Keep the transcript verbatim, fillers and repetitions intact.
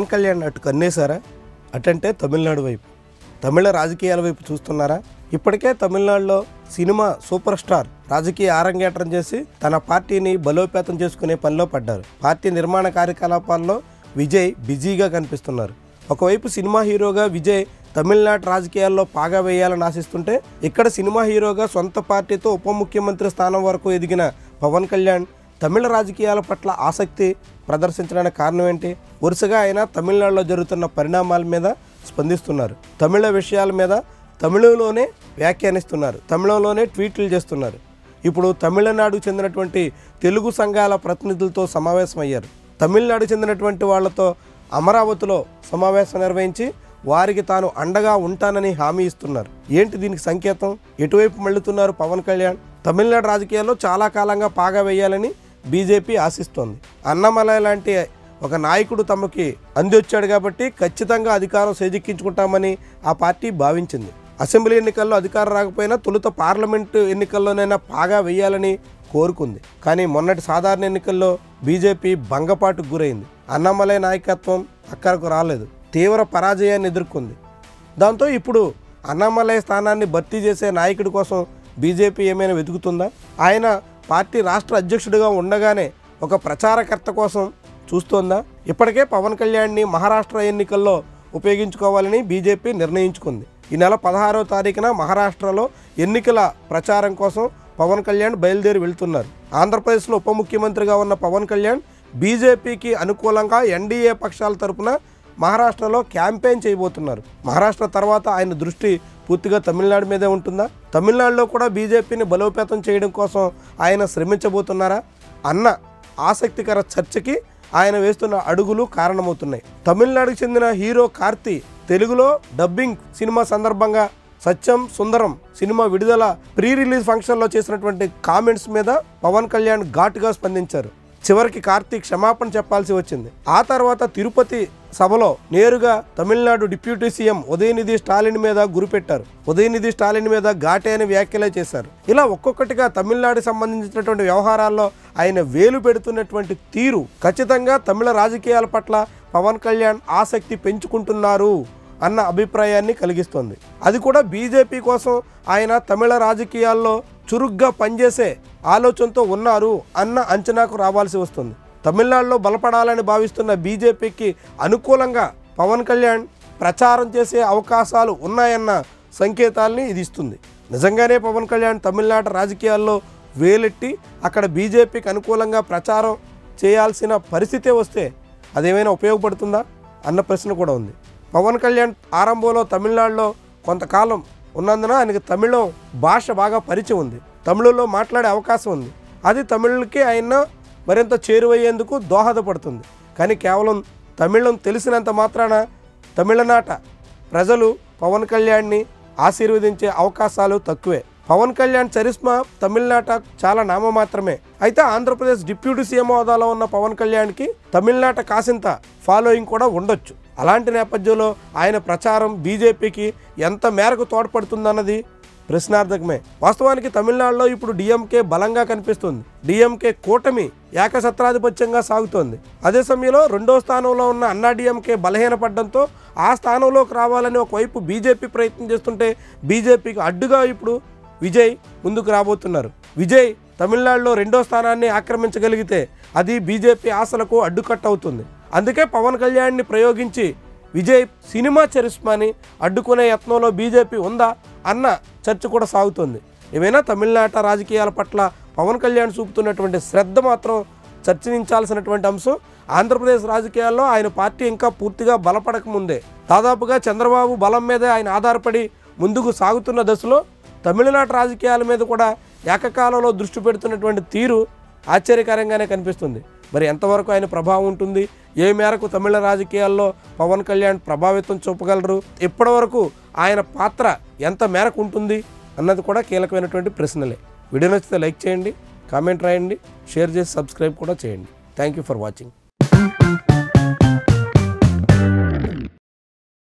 పవన్ కళ్యాణ్ అటు కన్నేశారా? అటంటే తమిళనాడు వైపు, తమిళ రాజకీయాల వైపు చూస్తున్నారా? ఇప్పటికే తమిళనాడులో సినిమా సూపర్ స్టార్ రాజకీయ ఆరంగేట్రం చేసి తన పార్టీని బలోపేతం చేసుకునే పనిలో పడ్డారు. పార్టీ నిర్మాణ కార్యకలాపాల్లో విజయ్ బిజీగా కనిపిస్తున్నారు. ఒకవైపు సినిమా హీరోగా విజయ్ తమిళనాడు రాజకీయాల్లో పాగా వేయాలని ఆశిస్తుంటే, ఇక్కడ సినిమా హీరోగా సొంత పార్టీతో ఉప ముఖ్యమంత్రి స్థానం వరకు ఎదిగిన పవన్ కళ్యాణ్ తమిళ రాజకీయాల పట్ల ఆసక్తి ప్రదర్శించడానికి కారణం ఏంటి? వరుసగా ఆయన తమిళనాడులో జరుగుతున్న పరిణామాల మీద స్పందిస్తున్నారు. తమిళ విషయాల మీద తమిళంలోనే వ్యాఖ్యానిస్తున్నారు, తమిళంలోనే ట్వీట్లు చేస్తున్నారు. ఇప్పుడు తమిళనాడుకు చెందినటువంటి తెలుగు సంఘాల ప్రతినిధులతో సమావేశం అయ్యారు. తమిళనాడుకు చెందినటువంటి వాళ్లతో అమరావతిలో సమావేశం నిర్వహించి వారికి తాను అండగా ఉంటానని హామీ ఇస్తున్నారు. ఏంటి దీనికి సంకేతం? ఎటువైపు మళ్ళుతున్నారు పవన్ కళ్యాణ్? తమిళనాడు రాజకీయాల్లో చాలా కాలంగా పాగా వేయాలని బీజేపీ ఆశిస్తోంది. అన్నమలై లాంటి ఒక నాయకుడు తమకి అందివచ్చాడు కాబట్టి ఖచ్చితంగా అధికారం చేజిక్కించుకుంటామని ఆ పార్టీ భావించింది. అసెంబ్లీ ఎన్నికల్లో అధికారం రాకపోయినా తొలుత పార్లమెంటు ఎన్నికల్లోనైనా పాగా వేయాలని కోరుకుంది. కానీ మొన్నటి సాధారణ ఎన్నికల్లో బీజేపీ భంగపాటుకు గురైంది. అన్నమలై నాయకత్వం అక్కడకు రాలేదు, తీవ్ర పరాజయాన్ని ఎదుర్కొంది. దాంతో ఇప్పుడు అన్నమలై స్థానాన్ని భర్తీ చేసే నాయకుడి కోసం బీజేపీ ఏమైనా వెతుకుతుందా? ఆయన పార్టీ రాష్ట్ర అధ్యక్షుడిగా ఉండగానే ఒక ప్రచారకర్త కోసం చూస్తోందా? ఇప్పటికే పవన్ కళ్యాణ్ని మహారాష్ట్ర ఎన్నికల్లో ఉపయోగించుకోవాలని బీజేపీ నిర్ణయించుకుంది. ఈ నెల పదహారవ తారీఖున మహారాష్ట్రలో ఎన్నికల ప్రచారం కోసం పవన్ కళ్యాణ్ బయలుదేరి వెళ్తున్నారు. ఆంధ్రప్రదేశ్లో ఉప ముఖ్యమంత్రిగా ఉన్న పవన్ కళ్యాణ్ బీజేపీకి అనుకూలంగా ఎన్డీఏ పక్షాల తరపున మహారాష్ట్రలో క్యాంపెయిన్ చేయబోతున్నారు. మహారాష్ట్ర తర్వాత ఆయన దృష్టి పూర్తిగా తమిళనాడు మీదే ఉంటుందా? తమిళనాడులో కూడా బీజేపీని బలోపేతం చేయడం కోసం ఆయన శ్రమించబోతున్నారా అన్న ఆసక్తికర చర్చకి ఆయన వేస్తున్న అడుగులు కారణమవుతున్నాయి. తమిళనాడుకు చెందిన హీరో కార్తీ తెలుగులో డబ్బింగ్ సినిమా సందర్భంగా సత్యం సుందరం సినిమా విడుదల ప్రీ రిలీజ్ ఫంక్షన్లో చేసినటువంటి కామెంట్స్ మీద పవన్ కళ్యాణ్ ఘాటుగా స్పందించారు. చివరికి కార్తీ క్షమాపణ చెప్పాల్సి వచ్చింది. ఆ తర్వాత తిరుపతి సభలో నేరుగా తమిళనాడు డిప్యూటీ సీఎం ఉదయనిధి స్టాలిన్ మీద గురిపెట్టారు. ఉదయనిధి స్టాలిన్ మీద ఘాటైన వ్యాఖ్యలే చేశారు. ఇలా ఒక్కొక్కటిగా తమిళనాడుకి సంబంధించినటువంటి వ్యవహారాల్లో ఆయన వేలు పెడుతున్నటువంటి తీరు ఖచ్చితంగా తమిళ రాజకీయాల పట్ల పవన్ కళ్యాణ్ ఆసక్తి పెంచుకుంటున్నారు అన్న అభిప్రాయాన్ని కలిగిస్తోంది. అది కూడా బీజేపీ కోసం ఆయన తమిళ రాజకీయాల్లో చురుగ్గా పనిచేసే ఆలోచనతో ఉన్నారు అన్న అంచనాకు రావాల్సి వస్తుంది. తమిళనాడులో బలపడాలని భావిస్తున్న బీజేపీకి అనుకూలంగా పవన్ కళ్యాణ్ ప్రచారం చేసే అవకాశాలు ఉన్నాయన్న సంకేతాలని ఇది ఇస్తుంది. నిజంగానే పవన్ కళ్యాణ్ తమిళనాడు రాజకీయాల్లో వేలెట్టి అక్కడ బీజేపీకి అనుకూలంగా ప్రచారం చేయాల్సిన పరిస్థితే వస్తే అదేమైనా ఉపయోగపడుతుందా అన్న ప్రశ్న కూడా ఉంది. పవన్ కళ్యాణ్ ఆరంభంలో తమిళనాడులో కొంతకాలం ఉన్నందున ఆయనకి తమిళం భాష బాగా పరిచయం ఉంది, తమిళంలో మాట్లాడే అవకాశం ఉంది. అది తమిళకి ఆయన మరింత చేరువయ్యేందుకు దోహదపడుతుంది. కానీ కేవలం తమిళం తెలిసినంత మాత్రాన తమిళనాట ప్రజలు పవన్ కళ్యాణ్ని ఆశీర్వదించే అవకాశాలు తక్కువే. పవన్ కళ్యాణ్ చరిస్మా తమిళనాట చాలా నామమాత్రమే. అయితే ఆంధ్రప్రదేశ్ డిప్యూటీ సీఎం హోదాలో ఉన్న పవన్ కళ్యాణ్కి తమిళనాట కాసింత ఫాలోయింగ్ కూడా ఉండొచ్చు. అలాంటి నేపథ్యంలో ఆయన ప్రచారం బీజేపీకి ఎంత మేరకు తోడ్పడుతుందన్నది ప్రశ్నార్థకమే. వాస్తవానికి తమిళనాడులో ఇప్పుడు డిఎంకే బలంగా కనిపిస్తుంది. డిఎంకే కూటమి ఏకసత్రాధిపత్యంగా సాగుతోంది. అదే సమయంలో రెండో స్థానంలో ఉన్న అన్నా డిఎంకే బలహీనపడడంతో ఆ స్థానంలోకి రావాలని ఒకవైపు బీజేపీ ప్రయత్నం చేస్తుంటే బీజేపీకి అడ్డుగా ఇప్పుడు విజయ్ ముందుకు రాబోతున్నారు. విజయ్ తమిళనాడులో రెండో స్థానాన్ని ఆక్రమించగలిగితే అది బీజేపీ ఆశలకు అడ్డుకట్ట అవుతుంది. అందుకే పవన్ కళ్యాణ్ని ప్రయోగించి విజయ్ సినిమా చరిస్మాని అడ్డుకునే యత్నంలో బీజేపీ ఉందా అన్న చర్చ కూడా సాగుతుంది. ఏమైనా తమిళనాట రాజకీయాల పట్ల పవన్ కళ్యాణ్ చూపుతున్నటువంటి శ్రద్ధ మాత్రం చర్చించాల్సినటువంటి అంశం. ఆంధ్రప్రదేశ్ రాజకీయాల్లో ఆయన పార్టీ ఇంకా పూర్తిగా బలపడక ముందే, దాదాపుగా చంద్రబాబు బలం మీదే ఆయన ఆధారపడి ముందుకు సాగుతున్న దశలో తమిళనాడు రాజకీయాల మీద కూడా ఏకకాలంలో దృష్టి పెడుతున్నటువంటి తీరు ఆశ్చర్యకరంగానే కనిపిస్తుంది. మరి ఎంతవరకు ఆయన ప్రభావం ఉంటుంది, ఏ మేరకు తమిళ రాజకీయాల్లో పవన్ కళ్యాణ్ ప్రభావితం చూపగలరు, ఇప్పటి వరకు ఆయన పాత్ర ఎంత మేరకు ఉంటుంది అన్నది కూడా కీలకమైనటువంటి ప్రశ్నలే. వీడియో నచ్చితే లైక్ చేయండి, కామెంట్ రాయండి, షేర్ చేసి సబ్స్క్రైబ్ కూడా చేయండి. Thank you for watching.